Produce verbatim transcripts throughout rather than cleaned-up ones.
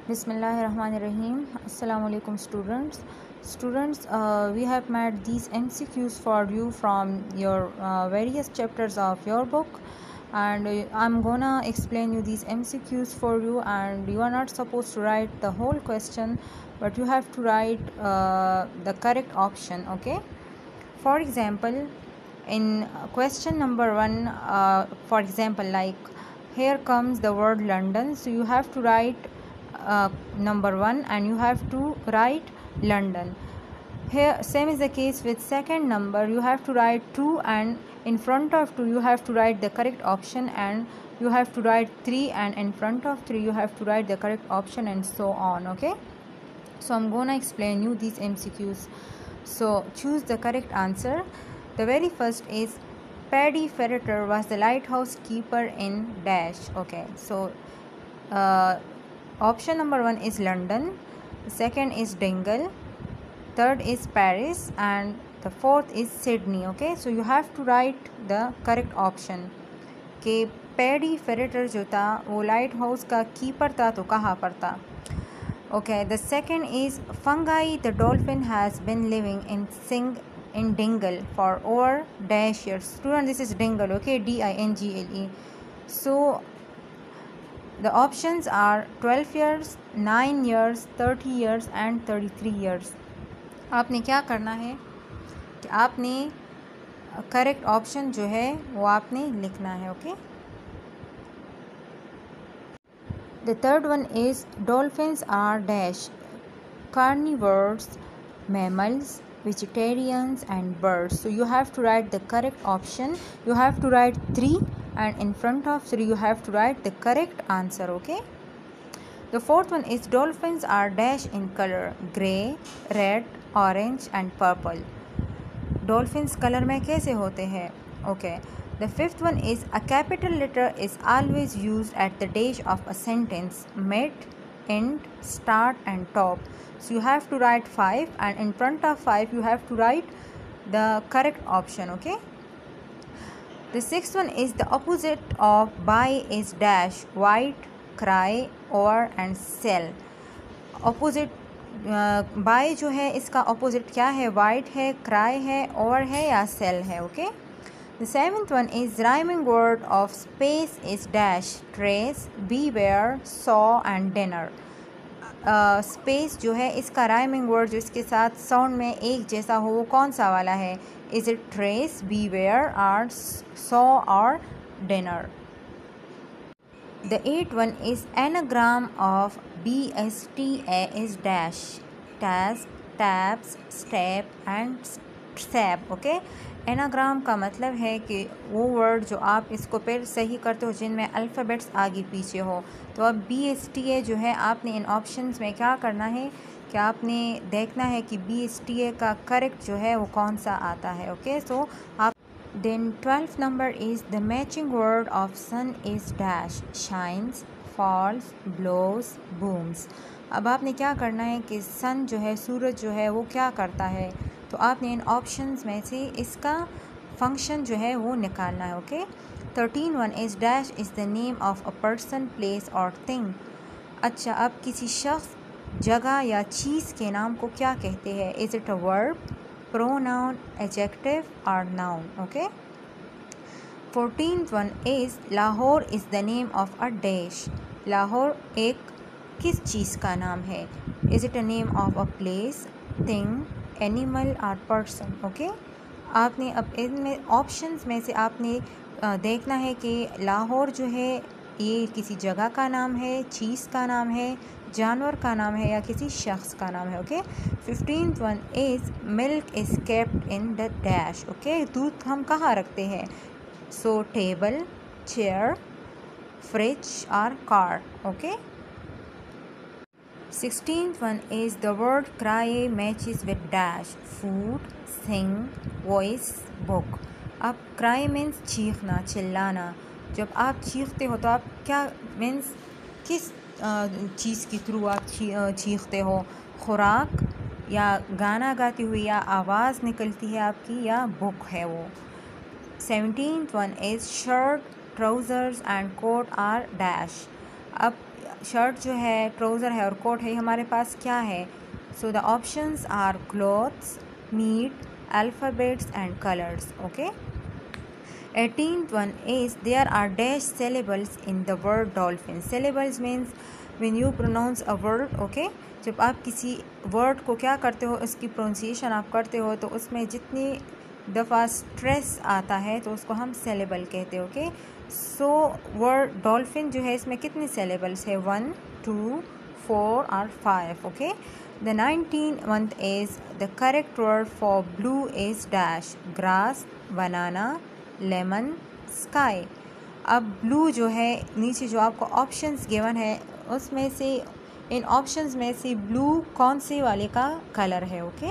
Bismillahirrahmanirrahim. Assalamu alaikum students. Students, uh, we have made these M C Qs for you from your uh, various chapters of your book, and uh, I'm gonna explain you these M C Qs for you. And you are not supposed to write the whole question, but you have to write uh, the correct option. Okay. For example, in question number one, uh, for example, like here comes the word London, so you have to write uh, number one and you have to write London. Here same is the case with second number, you have to write two, and in front of two you have to write the correct option, and you have to write three, and in front of three you have to write the correct option, and so on. Okay, so I'm gonna explain you these M C Qs. So choose the correct answer. The very first is Paddy Ferreter was the lighthouse keeper in dash. Okay, so uh, option number one is London, second is Dingle, third is Paris, and the fourth is Sydney. Okay, so you have to write the correct option. कि paddy फेरेटर जो था वो light house का keeper था, तो कहाँ पर था. Okay, the second is fungi. The dolphin has been living in Sing in Dingle for over dash years. Student, this is Dingle. Okay, D I N G L E. So the options are twelve years, nine years, thirty years and thirty-three years. आपने क्या करना है कि आपने correct option जो है वो आपने लिखना है. Okay. The third one is dolphins are dash carnivores, mammals, vegetarians and birds. So you have to write the correct option. You have to write three, and in front of three you have to write the correct answer. Okay. The fourth one is dolphins are dash in color grey, red, orange and purple. Dolphins color में कैसे होते हैं? Okay. The fifth one is a capital letter is always used at the dash of a sentence, mid, end, start and top. So you have to write five, and in front of five you have to write the correct option. Okay. The sixth one is the opposite of buy is dash white, cry, or and sell. Opposite buy uh, जो है इसका opposite क्या है? White है, cry है, और है या सेल है. Okay. The seventh one is rhyming word of space is dash trace, beware, saw and dinner. Space uh, जो है इसका राइमिंग वर्ड जो इसके साथ साउंड में एक जैसा हो वो कौन सा वाला है? इज इट ट्रेस, बीवेयर और सॉ और dinner. The eighth one is anagram of B S T A is dash task, tabs, step and stab. Okay. Anagram का मतलब है कि वो वर्ड जो आप इसको फिर सही करते हो जिनमें अल्फ़ाबेट्स आगे पीछे हो. तो अब बी एस टी ए जो है आपने इन ऑप्शंस में क्या करना है कि आपने देखना है कि बी एस टी ए का करेक्ट जो है वो कौन सा आता है. ओके. सो आप then twelfth number is the matching word of sun is dash shines, falls, blows, booms. अब आपने क्या करना है कि सन जो है, सूरज जो है, वो क्या करता है, तो आपने इन ऑप्शंस में से इसका फंक्शन जो है वो निकालना है. Okay. Thirteen one is dash is the name of a person, place और थिंग. अच्छा, अब किसी शख्स, जगह या चीज़ के नाम को क्या कहते हैं? Is it a verb, pronoun, adjective और noun. Okay. Fourteen one is Lahore is the name of a dash. Lahore एक किस चीज़ का नाम है? Is it a name of a place, thing, animal और पर्सन. ओके. आपने अब इनमें ऑप्शंस में से आपने देखना है कि लाहौर जो है ये किसी जगह का नाम है, चीज़ का नाम है, जानवर का नाम है या किसी शख्स का नाम है. Okay. Fifteen one is milk is kept in the dash. Okay. दूध हम कहाँ रखते हैं? सो टेबल, चेयर, फ्रिज और car. Okay. sixteenth one is the word cry matches with dash food, sing, voice, book. अब cry means चीखना, चिल्लाना. जब आप चीखते हो तो आप क्या मीन्स किस चीज़ के थ्रू आप चीखते हो? खुराक या गाना गाती हुई या आवाज़ निकलती है आपकी या बुक है वो. seventeenth one is shirt, trousers and coat are dash. अब शर्ट जो है, ट्राउज़र है और कोट है, हमारे पास क्या है? So the options are clothes, meat, alphabets and colours. Okay. eighteenth one is there are dash syllables in the word dolphin. Syllables means when you pronounce a word. Okay. जब आप किसी वर्ड को क्या करते हो, उसकी प्रोनाउंसिएशन आप करते हो, तो उसमें जितनी दफ़ा स्ट्रेस आता है तो उसको हम सेलेबल कहते हैं. ओके. सो वर्ड डॉल्फिन जो है, इसमें कितनी सेलेबल्स है? वन, टू, फोर और five. Okay. The nineteen one is the correct word for blue is dash, grass, banana, lemon, sky. अब ब्लू जो है, नीचे जो आपको ऑप्शंस गिवन है उसमें से, इन ऑप्शंस में से ब्लू कौन से वाले का कलर है? Okay.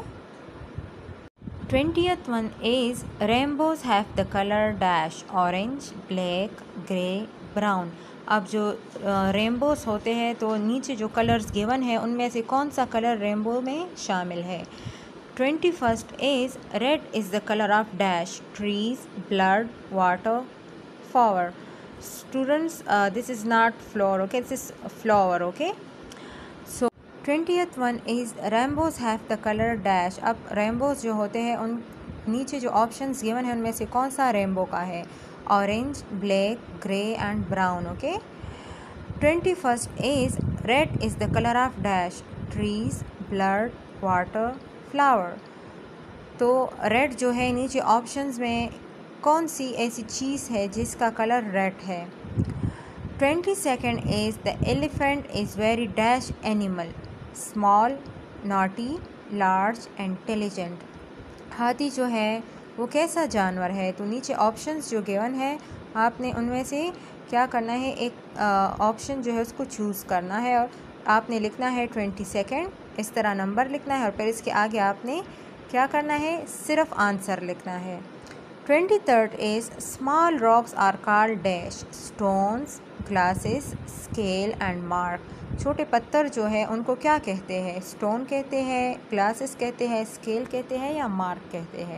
Twentieth one is rainbows have the colour dash, orange, black, grey, brown. अब जो रेनबोज होते हैं तो नीचे जो कलर्स गिवन है उनमें से कौन सा कलर रेनबो में शामिल है? Twenty first is red is the color of dash, trees, blood, water, flower. Students, uh, this is not flower. Okay, this is flower. Okay. So twentieth one is rainbows have the color dash. अब rainbows जो होते हैं उन नीचे जो options given है उनमें से कौन सा rainbow का है? Orange, black, grey and brown. Okay. twenty first is red is the color of dash, trees, blood, water, flower. तो रेड जो है नीचे ऑप्शंस में कौन सी ऐसी चीज़ है जिसका कलर रेड है? Twenty second is the elephant is very dash animal, small, naughty, large, intelligent. हाथी जो है वो कैसा जानवर है? तो नीचे ऑप्शंस जो गिवन है आपने उनमें से क्या करना है? एक ऑप्शन जो है उसको चूज़ करना है और आपने लिखना है ट्वेंटी सेकेंड, इस तरह नंबर लिखना है और फिर इसके आगे आपने क्या करना है? सिर्फ आंसर लिखना है. Twenty third is small rocks are called dash, stones, glasses, scale and mark. छोटे पत्थर जो है उनको क्या कहते हैं? स्टोन कहते हैं, ग्लासेस कहते हैं, स्केल कहते हैं या मार्क कहते हैं.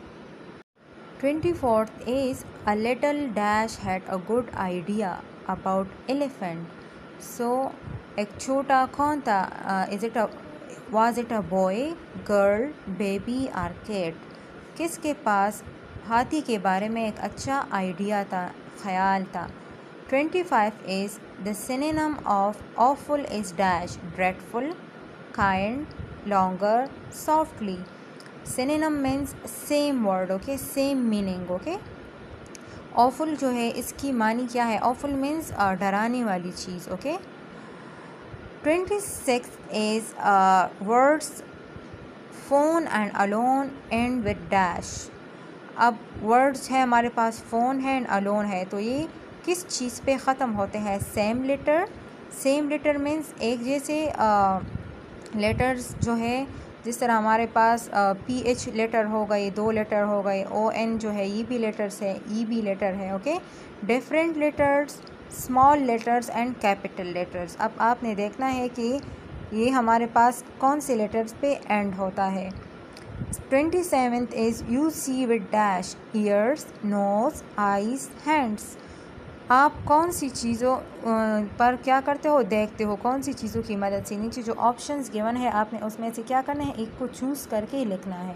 Twenty fourth is a little dash had a good idea about elephant. So एक छोटा कौन था? Is it a Was it a boy, girl, baby or cat? किसके पास हाथी के बारे में एक अच्छा आइडिया था, ख्याल था? Twenty five is the synonym of awful is dash, dreadful, kind, longer, softly. Synonym means same word. Okay, same meaning. Okay. awful जो है इसकी मानी क्या है? awful means uh, डराने वाली चीज़. Okay. twenty-sixth is uh, words phone and alone end with dash. अब words है हमारे पास, phone है and alone है, तो ये किस चीज़ पे ख़त्म होते हैं? same letter. same letter means एक जैसे लेटर्स uh, जो है, जिस तरह हमारे पास पी एच लेटर हो गए, दो लेटर हो गए, ओ एन जो है ये भी लेटर्स है, ई भी लेटर है. Okay. Different letters, small letters and capital letters. अब आपने देखना है कि ये हमारे पास कौन से लेटर्स पे एंड होता है. Twenty seventh is you see with dash, ears, nose, eyes, hands. आप कौन सी चीज़ों पर क्या करते हो? देखते हो. कौन सी चीज़ों की मदद से? नीचे जो ऑप्शंस गिवन है आपने उसमें से क्या करना है? एक को चूज़ करके लिखना है.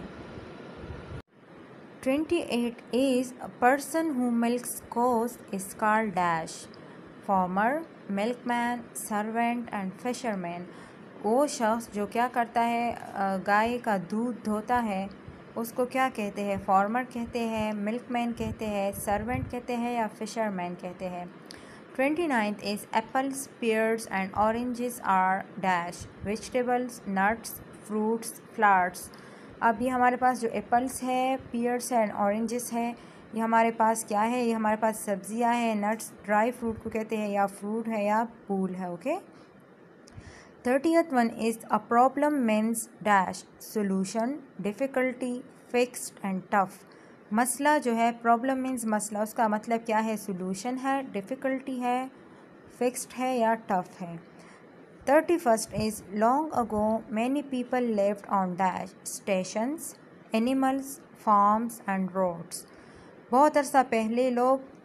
Twenty eight is a person who milks cows is called dash, farmer, milkman, servant and fisherman. वो शख्स जो क्या करता है, गाय का दूध धोता है, उसको क्या कहते हैं? फार्मर कहते हैं, मिल्कमैन कहते हैं, सर्वेंट कहते हैं या फिशरमैन कहते हैं. Twenty ninth is apples, pears and oranges are dash, vegetables, nuts, fruits, flowers. अब ये हमारे पास जो एप्पल्स है, पेयर्स एंड ऑरेंजेस है, ये हमारे पास क्या है? ये हमारे पास सब्जियां हैं. नट्स ड्राई फ्रूट को कहते हैं, या फ्रूट है या फूल है. Okay. Thirtieth one is a problem means dash, solution, difficulty, fixed and tough. मसला जो है, प्रॉब्लम मीन्स मसला, उसका मतलब क्या है? सोल्यूशन है, डिफ़िकल्टी है, फिक्स्ड है या टफ है. Thirty first is long ago many people lived on dash, stations, animals, farms and roads. बहुत अरसा पहले लोग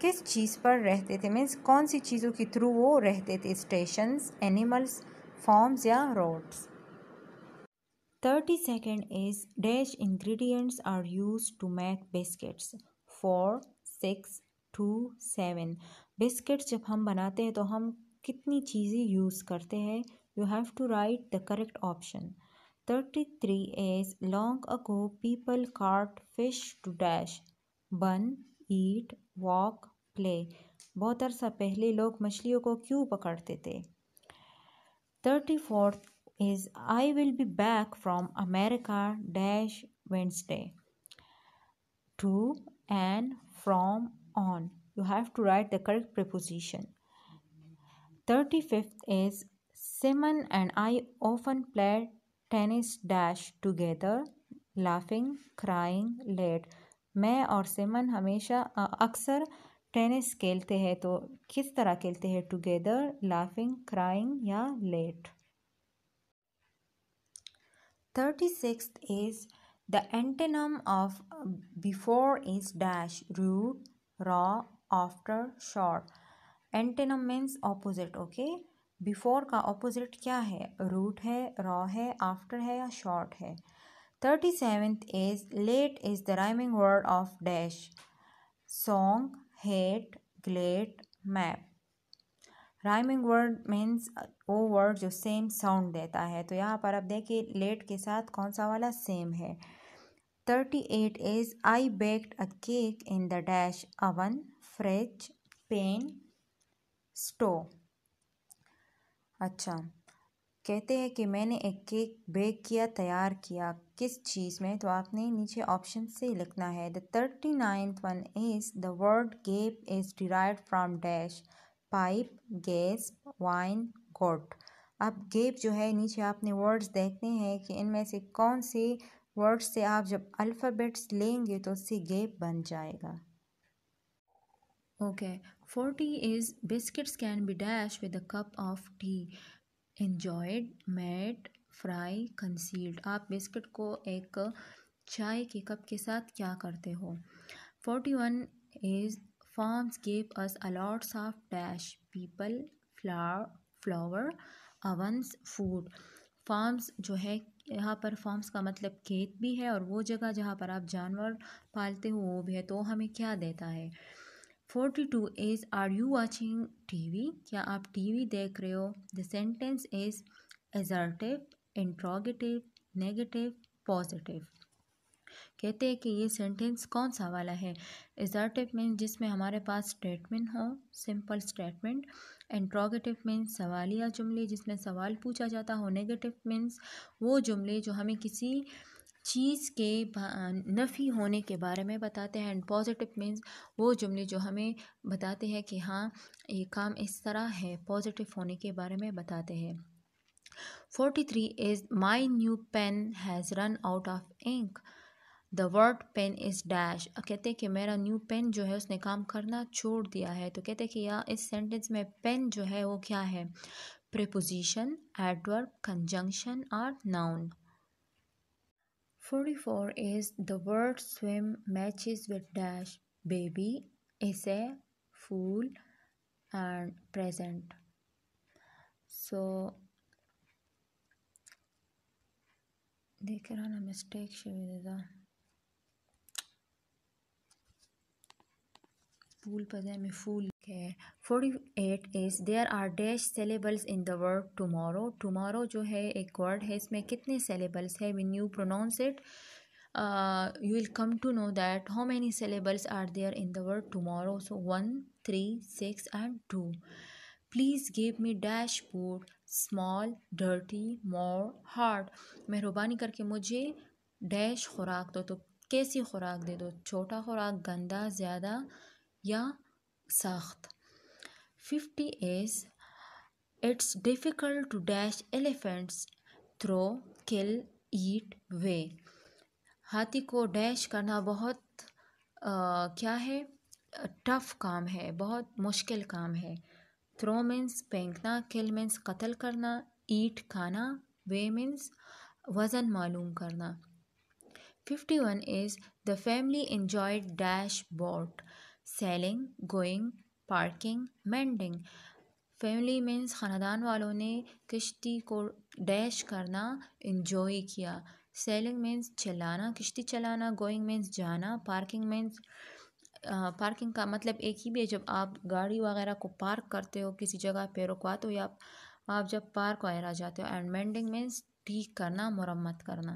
किस चीज़ पर रहते थे, मीन्स कौन सी चीज़ों के थ्रू वो रहते थे, स्टेशंस, एनिमल्स, फॉर्म्स या roads. Thirty second is dash ingredients are use to make biscuits. Four, six, two, seven. Biscuits जब हम बनाते हैं तो हम कितनी चीज़ें यूज़ करते हैं, you have to write the correct option. Thirty three is long ago people caught fish to dash, bun, eat, walk, play. बहुत अरसा पहले लोग मछलियों को क्यों पकड़ते थे। Thirty fourth is I will be back from America dash Wednesday. To, and, from, on. You have to write the correct preposition. thirty-fifth is Simon and I often play tennis dash together, laughing, crying, late. मैं और सिमन हमेशा अक्सर tennis खेलते हैं, तो किस तरह खेलते हैं, टुगेदर, लाफिंग, क्राइंग या late. thirty-sixth is the antonym of before is dash, rude, raw, after, short. Antonym means opposite, okay? Before का opposite क्या है, rude है, raw है, after है या short है। thirty-seventh is late is the rhyming word of dash, song, hate, glade, map। Rhyming word means वो word जो सेम साउंड देता है, तो यहाँ पर अब देखिए लेट के साथ कौन सा वाला सेम है। Thirty eight is I baked a cake in the dash, oven, fridge, pen, stove. अच्छा, कहते हैं कि मैंने एक केक बेक किया, तैयार किया, किस चीज़ में, तो आपने नीचे ऑप्शन से लिखना है। The thirty ninth one is the word gape is derived from dash, pipe, gas, wine, goat. अब गेप जो है, नीचे आपने वर्ड्स देखने हैं कि इनमें से कौन से वर्ड्स से आप जब अल्फ़ाबेट्स लेंगे तो उससे गेप बन जाएगा। Okay, forty is biscuits can be dash with a cup of tea, enjoyed, made, fry, concealed. आप बिस्किट को एक चाय के कप के साथ क्या करते हो। Forty one is farms gave us a lots of dash, people, flower, flower, ovens, food। farms जो है, यहाँ पर farms का मतलब खेत भी है और वो जगह जहाँ पर आप जानवर पालते हो वो भी है, तो हमें क्या देता है। Forty two is are you watching TV, क्या आप टीवी देख रहे हो। The sentence is assertive, interrogative, negative, positive. कहते हैं कि ये सेंटेंस कौन सा वाला है। एजर्टिव मीन्स जिसमें हमारे पास स्टेटमेंट हो, सिंपल स्टेटमेंट। इंट्रोगेटिव मीन्स सवालिया जुमले जिसमें सवाल पूछा जाता हो। नेगेटिव मीन्स वो जुमले जो हमें किसी चीज़ के नफ़ी होने के बारे में बताते हैं। एंड पॉजिटिव मीन्स वो जुमले जो हमें बताते हैं कि हाँ ये काम इस तरह है, पॉजिटिव होने के बारे में बताते हैं। Forty three is my new pen has run out of ink, the word pen is dash. कहते हैं कि मेरा न्यू पेन जो है उसने काम करना छोड़ दिया है, तो कहते हैं कि यहाँ इस सेंटेंस में पेन जो है वो क्या है, प्रीपोजिशन, एडवर्ब, कंजंक्शन और noun. Forty four is the word swim matches with dash, baby, ease, fool and present. सो देख रहा ना मिस्टेक शिविदा फूल पदे में फूल है। Forty eight is there are dash syllables in the word tomorrow. Tomorrow जो है एक वर्ड है, इसमें कितने सेलेबल्स है। When you pronounce it you will come to know that how many syllables are there in the word tomorrow. So one, three, six and two. Please give me dash food, small, dirty, more, hard. मेहरबानी करके मुझे dash खुराक दो, तो कैसी खुराक दे दो, छोटा खुराक, गंदा, ज़्यादा या सख्त। Fifty is it's difficult to dash elephants, throw, kill, eat, weigh. हाथी को डैश करना बहुत आ, क्या है, टफ काम है, बहुत मुश्किल काम है। थ्रो मीन्स फेंकना, किल मीन्स कत्ल करना, ईट खाना, वे मीन्स वज़न मालूम करना। Fifty one is the family enjoyed dash boat, sailing, going, parking, mending. Family means ख़ानदान वालों ने किश्ती को डैश करना इंजॉय किया। सेलिंग मीन्स चलाना, किश्ती चलाना। गोइंग मीन्स जाना। पार्किंग मीन्स पार्किंग का मतलब एक ही भी है, जब आप गाड़ी वगैरह को पार्क करते हो किसी जगह पे रुकवाते हो या आप, आप जब पार्क वगैरह जाते हो। एंड मेंडिंग मीन्स ठीक करना, मरम्मत करना।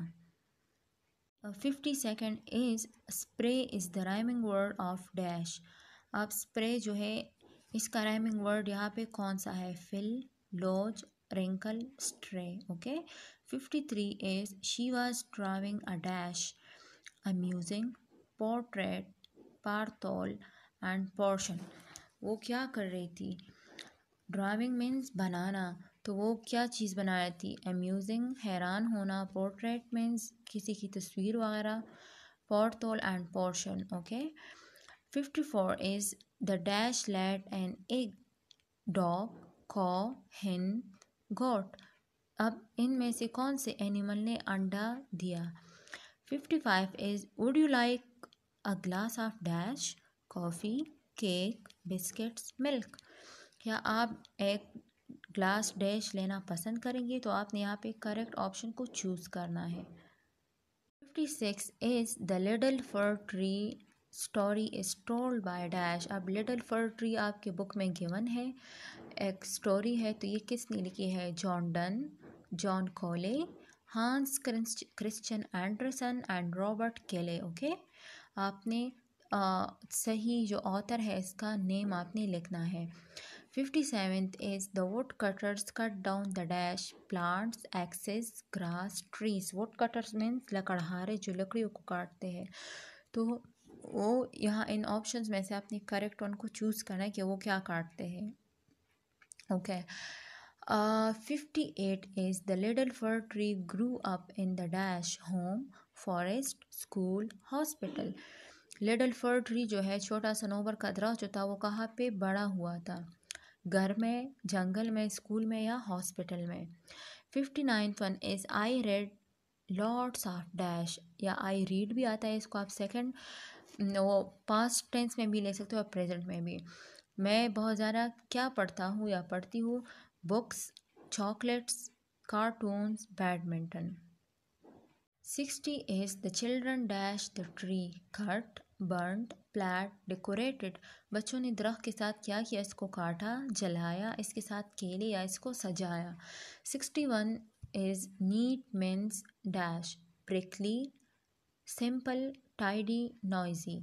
Fifty second is spray is the rhyming word of dash. अब स्प्रे जो है इसका राइमिंग वर्ड यहाँ पे कौन सा है? Fill, lodge, wrinkle, stray. Okay. Fifty three is she was drawing a dash, amusing, portrait, pothole and portion. वो क्या कर रही थी? ड्राइंग मीन्स बनाना, तो वो क्या चीज़ बना रही थी? अम्यूजिंग, हैरान होना। पोर्ट्रेट मीन्स किसी की तस्वीर वगैरह। Pothole and portion. Okay. Fifty four is the dash laid an egg, dog, cow, hen, गोट। अब इनमें से कौन से एनिमल ने अंडा दिया? Fifty five is would you like a glass of dash, coffee, cake, biscuits, milk. क्या आप एक ग्लास डैश लेना पसंद करेंगे? तो आपने यहाँ पे करेक्ट ऑप्शन को चूज़ करना है। Fifty six is the little fir tree story is told by dash. अब लिटिल फर ट्री आपके बुक में गिवन है, एक स्टोरी है, तो ये किसने लिखी है? John Dunn, John Cole, Hans Christian Andersen and Robert Kelly. Okay. आपने आ, सही जो ऑथर है इसका नेम आपने लिखना है। Fifty seventh is the wood cutters cut down the dash plants, axes, grass, trees. Wood cutters means लकड़हारे जो लकड़ियों को काटते हैं। तो वो यहाँ इन ऑप्शंस में से आपने करेक्ट वन को चूज़ करना है कि वो क्या काटते हैं। Okay. Fifty eight is the little fir tree grew up in the dash home, forest, school, hospital. Little fir tree जो है छोटा सनोबर का दरख्त जो था वो कहाँ पे बड़ा हुआ था? घर में, जंगल में, स्कूल में या हॉस्पिटल में। Fifty ninth one is I read lots of dash, या आई रीड भी आता है, इसको आप सेकंड वो पास्ट टेंस में भी ले सकते हो और प्रेजेंट में भी। मैं बहुत ज़्यादा क्या पढ़ता हूँ या पढ़ती हूँ? Books, chocolates, cartoons, badminton. Sixty is the children dash the tree, cut, burned, plant, decorated. बच्चों ने दरख्त के साथ क्या किया? इसको काटा, जलाया, इसके साथ खेले या इसको सजाया। Sixty one is neat means dash, prickly, simple, tidy, noisy.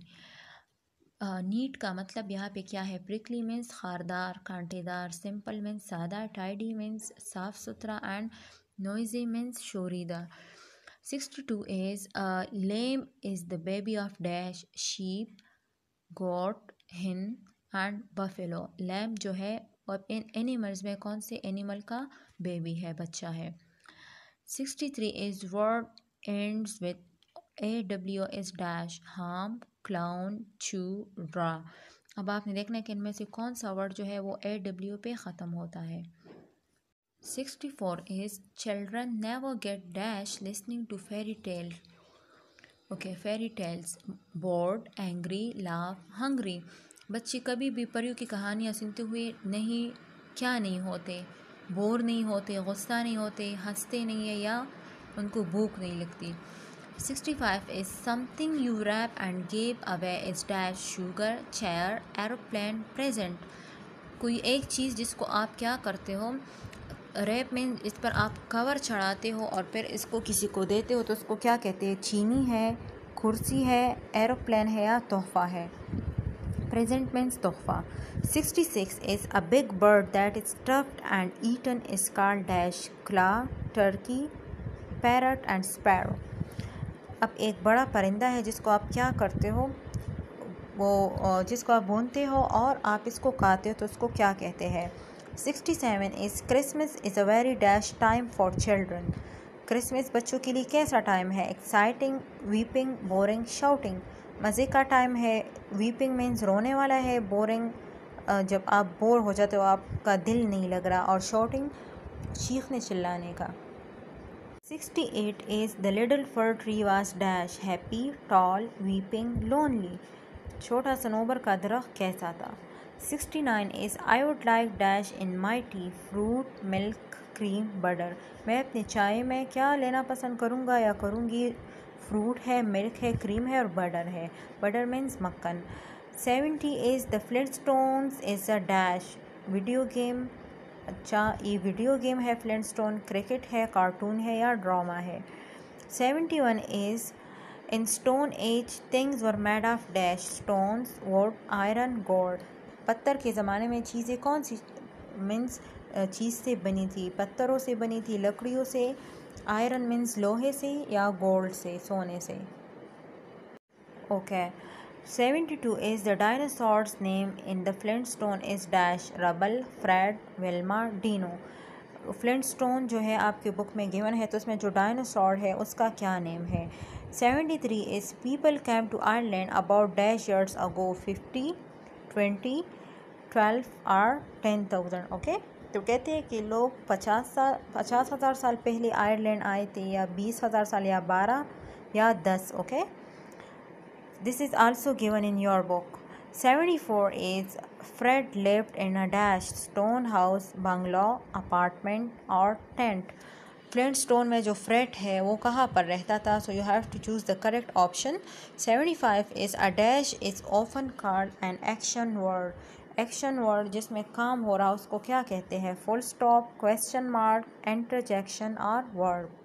Neat का मतलब यहाँ पे क्या है? प्रिकली मीन्स खारदार, कांटेदार, सिंपल मीन्स सादा, टाइडी मीन्स साफ सुथरा एंड नॉइजी मीन्स शोरीदा। Sixty two is lamb is the baby of dash, sheep, goat, hen and buffalo. Lamb जो है और इन एनिमल्स में कौन से एनिमल का बेबी है, बच्चा है? Sixty three is word ends with A W S dash, harm, clown, chew, draw. अब आपने देखना है कि इनमें से कौन सा वर्ड जो है वो ए डब्ल्यू पे ख़त्म होता है। Sixty four is children never get dash listening to fairy tale. Okay, fairy tales, bored, angry, laugh, hungry. बच्चे कभी भी परियों की कहानियाँ सुनते हुए नहीं क्या नहीं होते? बोर नहीं होते, गुस्सा नहीं होते, हंसते नहीं है या उनको भूख नहीं लगती। Sixty five is something you wrap and give away is dash, sugar, chair, aeroplane, present. कोई एक चीज़ जिसको आप क्या करते हो? रैप में इस पर आप कवर चढ़ाते हो और फिर इसको किसी को देते हो, तो उसको क्या कहते हैं? चीनी है, कुर्सी है, एरोप्लेन है या तोहफ़ा है। प्रेजेंट मीन्स तोहफ़ा। Sixty six is a big bird that is stuffed and eaten is called dash, claw, turkey, parrot and sparrow. अब एक बड़ा परिंदा है जिसको आप क्या करते हो? वो जिसको आप भूनते हो और आप इसको खाते हो, तो उसको क्या कहते हैं? Sixty seven is Christmas is a very dash time for children. Christmas बच्चों के लिए कैसा टाइम है? Exciting, weeping, boring, shouting. मज़े का टाइम है। वीपिंग मीन्स रोने वाला है, बोरिंग जब आप बोर हो जाते हो, आपका दिल नहीं लग रहा, और शाउटिंग चीखने चिल्लाने का। Sixty eight is the little fir tree was dash, happy, tall, weeping, lonely. छोटा सनोबर का दरख्त कैसा था। Sixty nine is I would like dash in my tea fruit milk cream butter. मैं अपनी चाय में क्या लेना पसंद करूँगा या करूँगी। फ्रूट है, मिल्क है, क्रीम है और बटर है। बटर मीन्स मक्खन। Seventy is the Flintstones is a dash video game. अच्छा, ये वीडियो गेम है फ्लिंटस्टोन, क्रिकेट है, कार्टून है या ड्रामा है। Seventy one is in stone age things were made of dash stones wood iron gold. पत्थर के ज़माने में चीज़ें कौन सी मीन्स चीज़ से बनी थी। पत्थरों से बनी थी, लकड़ियों से। आयरन मीन्स लोहे से या गोल्ड से, सोने से। Okay. Seventy two is the dinosaurs name in the Flintstone is dash Rubble Fred Wilma Dino. Flintstone जो है आपके बुक में गिवन है, तो उसमें जो डायनासोर है उसका क्या नेम है। Seventy three is people came to Ireland about dash years ago fifty twenty twelve और टेन थाउजेंड। ओके, तो कहते हैं कि लोग पचास साल पचास हज़ार साल पहले आयरलैंड आए थे, या बीस हज़ार साल, या बारह या दस। Okay, this is also given in your book. Seventy four is Fred lived in a dash stone house bungalow apartment और टेंट। फ्लिंटस्टोन में जो फ्रेड है वो कहाँ पर रहता था, so you have to choose the correct option. Seventy five is a dash is often called an action word. Action word जिसमें काम हो रहा उसको क्या कहते हैं। Full stop, question mark, interjection और verb.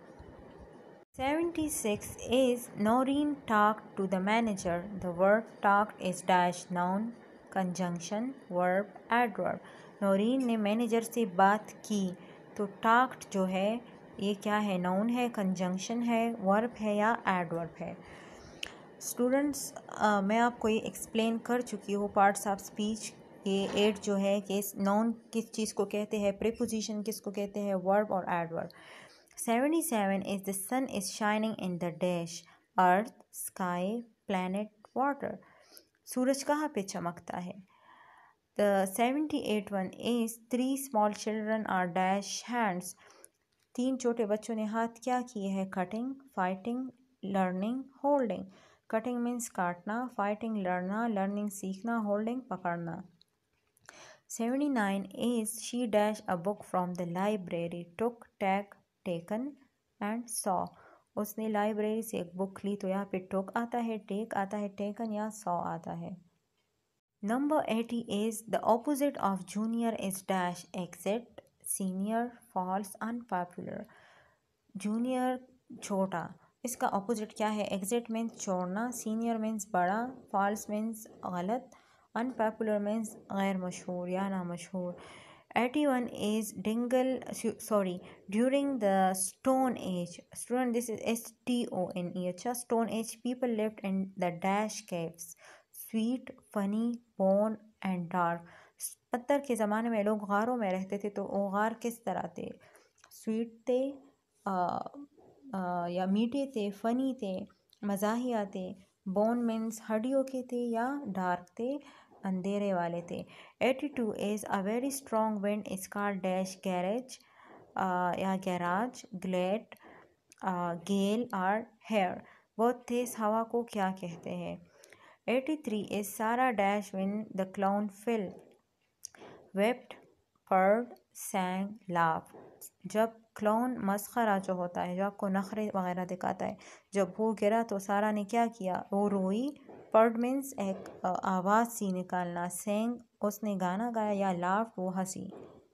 Seventy six is Noreen talked to the manager. The word talked is dash noun, conjunction, verb, adverb. Noreen ने मैनेजर से बात की, तो talked जो है ये क्या है, noun है, conjunction है, verb है या adverb है। स्टूडेंट्स, मैं आपको ये एक्सप्लेन कर चुकी हूँ पार्ट्स ऑफ स्पीच। ये एट जो है कि noun किस चीज़ को कहते हैं, preposition किसको कहते हैं, verb और adverb। Seventy seven is the sun is shining in the dash earth, sky, planet, water. सूरज कहाँ पे चमकता है। The seventy eight one is three small children are dash hands. तीन छोटे बच्चों ने हाथ क्या किए हैं, cutting, fighting, learning, holding. Cutting means काटना, fighting लड़ना, learning सीखना, holding पकड़ना। Seventy nine is she dash a book from the library, took, take, taken and saw. उसने लाइब्रेरी से एक बुक ली, तो यहाँ पे took आता है, take आता है, taken या saw आता है। Number eighty is the opposite of junior is dash exit, senior, false, unpopular. Junior छोटा, इसका ऑपोजिट क्या है। एग्जिट मीन्स छोड़ना, सीनियर मीन्स बड़ा, फॉल्स मीन्स गलत, अनपॉपुलर मीन्स गैर मशहूर या ना मशहूर। Eighty one is dingle sorry during the stone age. Student this is S T O N E. अच्छा, stone age people lived in the dash caves, sweet, funny, born and dark. पत्थर के ज़माने में लोग गारों में रहते थे, तो वो गार किस तरह थे, स्वीट थे आ, आ, या मीठे थे, फ़नी थे, मज़ाहिया थे, बोन मीन्स हड्डियों के थे, या डार्क थे, अंधेरे वाले थे। Eighty two is a very strong wind is called dash garage या गैराज, ग्लेड, गेल और हेयर। बहुत तेज़ हवा को क्या कहते हैं। Eighty three is Sarah dash when the clown fell, wept, purred, sang, laugh. जब क्लाउन मस्खरा जो होता है, जो आपको नखरे वगैरह दिखाता है, जब वो गिरा तो सारा ने क्या किया, वो रोई। पर्ड मीन्स एक आवाज़ सी निकालना, सैंग उसने गाना गाया, या लाफ वो हंसी।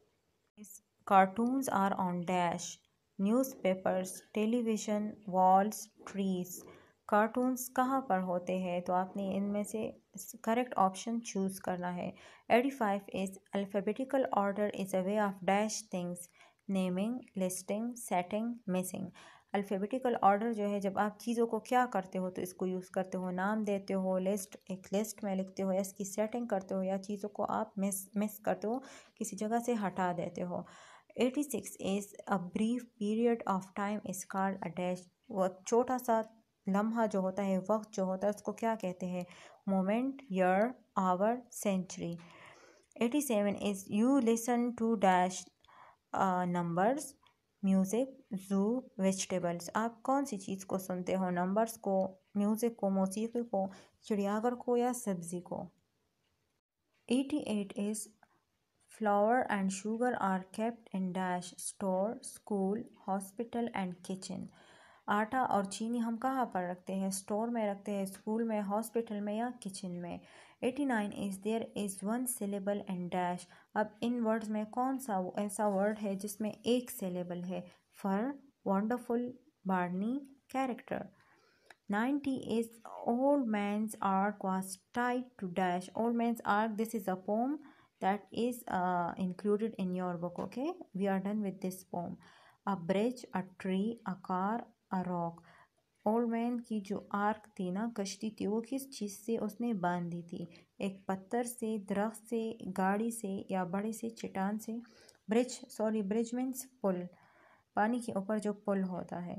Cartoons are on dash newspapers, television, walls, trees. Cartoons कहाँ पर होते हैं, तो आपने इनमें से करेक्ट ऑप्शन चूज़ करना है। Eighty five is alphabetical order is a way of dash things, naming, listing, setting, missing. Alphabetical order जो है, जब आप चीज़ों को क्या करते हो तो इसको यूज़ करते हो, नाम देते हो, लिस्ट एक लिस्ट में लिखते हो, या इसकी सेटिंग करते हो, या चीज़ों को आप मिस मिस करते हो, किसी जगह से हटा देते हो। Eighty six is a brief period of time is called a dash. वो छोटा सा लम्हा जो होता है, वक्त जो होता है, उसको क्या कहते हैं, moment, year, hour, century. Eighty seven is you listen to dash numbers, music, zoo, vegetables. आप कौन सी चीज़ को सुनते हो? नंबर्स को, म्यूज़िक को, मौसीकी को, चिड़ियाघर को या सब्ज़ी को? eighty-eight is flour and sugar are kept in dash store, school, hospital and kitchen. आटा और चीनी हम कहाँ पर रखते हैं? स्टोर में रखते हैं, स्कूल में, हॉस्पिटल में या किचन में। eighty-nine is there is one syllable and dash. अब इन वर्ड्स में कौन सा ऐसा वर्ड है जिसमें एक सिलेबल है? Fur, wonderful, Barney, character. ninety is old man's ark was tied to dash. Old man's ark, this is a poem that is uh, included in your book. Okay, we are done with this poem. A bridge, a tree, a car, a rock. Old man की जो arc थी ना, कश्ती थी, वो किस चीज़ से उसने बांधी थी? एक पत्थर से, दरख्त से, गाड़ी से या बड़े से चट्टान से। ब्रिज, सॉरी ब्रिज मीन्स पुल, पानी के ऊपर जो पुल होता है।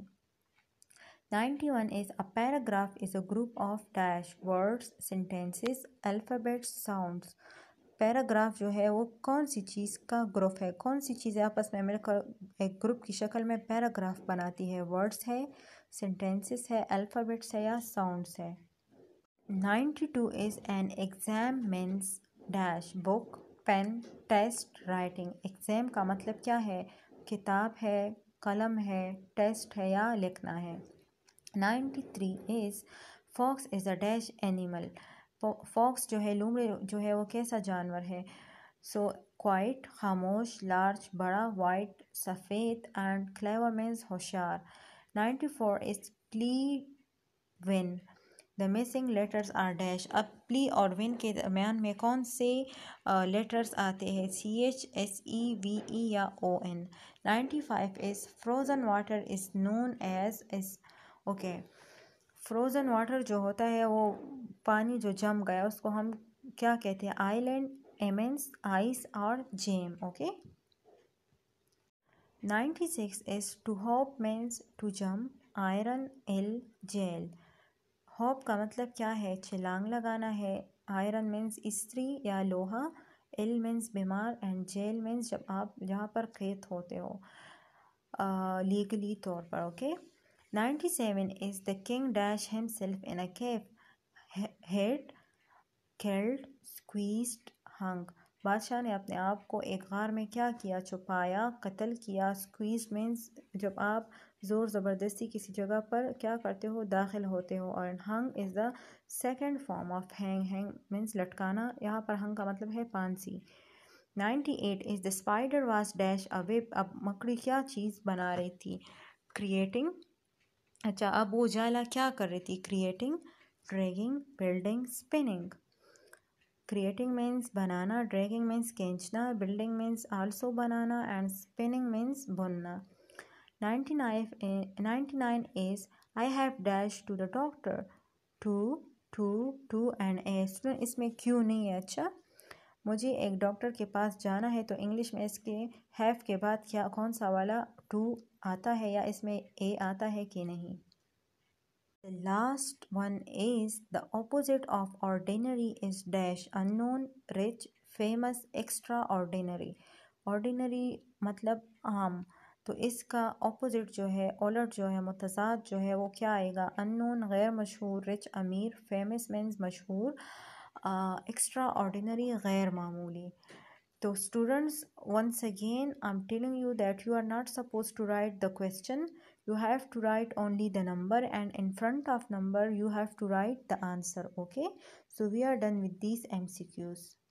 ninety-one is a paragraph is a group of dash words, sentences, alphabets, sounds. Paragraph जो है वो कौन सी चीज़ का ग्रुप है? कौन सी चीज़ें आपस में मिलकर एक ग्रुप की शक्ल में पैराग्राफ बनाती है? वर्ड्स है, सेंटेंसेस है, अल्फ़ाबेट्स है या साउंड्स है। ninety-two is an exam means dash book, pen, test, writing. Exam का मतलब क्या है? किताब है, कलम है, टेस्ट है या लिखना है। ninety-three is fox is a dash animal. Fox जो है, लोमड़ी जो है, वो कैसा जानवर है? सो क्वाइट, खामोश, लार्ज, बड़ा, वाइट, सफ़ेद एंड क्लेवर मीन्स होशियार। ninety-four is plea win, the missing letters are dash. अब प्ली और विन के दरमियान में कौन से लेटर्स uh, आते हैं? C H, S E, V E या O N. ninety-five is frozen water is known as ice. Okay, frozen water जो होता है, वो पानी जो जम गया, उसको हम क्या कहते हैं? आइलैंड, एमेंस, आइस और gem. Okay. ninety-six is to hop means to jump, iron, ill, jail. Hop का मतलब क्या है? छलांग लगाना है। आयरन मीन्स इस्त्री या लोहा, एल मीन्स बीमार एंड जेल मीन्स जब आप जहाँ पर कैद होते हो लीगली तौर पर। Okay. ninety-seven is the king dash himself in a cave, hid, killed, squeezed, hung. बादशाह ने अपने आप को एक गार में क्या किया? छुपाया, कत्ल किया। स्क्वीज मीन्स जब आप ज़ोर ज़बरदस्ती किसी जगह पर क्या करते हो? दाखिल होते हो। और hung is the second form of hang. Hang means लटकाना, यहाँ पर हंग का मतलब है फांसी। ninety-eight is the spider was dash a web. अब मकड़ी क्या चीज़ बना रही थी? क्रिएटिंग। अच्छा, अब वो जाला क्या कर रही थी? Creating, dragging, building, spinning. Creating means बनाना, ड्रैगिंग मीन्स खींचना, बिल्डिंग मीन्स आल्सो बनाना एंड स्पिनिंग मीन्स बुनना। ninety-nine is I have dash to the doctor, to, to, to and a। Student इसमें क्यों नहीं है? अच्छा, मुझे एक डॉक्टर के पास जाना है, तो इंग्लिश में इसके हैव के बाद क्या कौन सा वाला टू आता है या इसमें ए आता है कि नहीं? The last one is the opposite of ordinary is dash unknown, rich, famous, extraordinary. ordinary मतलब आम, तो इसका ऑपोजिट जो है, उलट जो है, मुतज़ाद जो है, वो क्या आएगा? अननोन, गैर मशहूर, रिच, अमीर, फेमस मीन्स मशहूर, एक्स्ट्रा ऑर्डिनरी, गैर मामूली। तो students, once again I'm telling you that you are not supposed to write the question. You have to write only the number, and in front of number you have to write the answer. Okay, so we are done with these M C Qs.